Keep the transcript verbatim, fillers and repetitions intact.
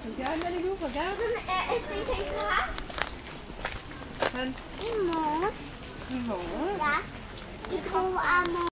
Pagkaan na libo, pagkaan. Er ist nicht in Glas. Han, Imo. Imo. Ja. Iko amo.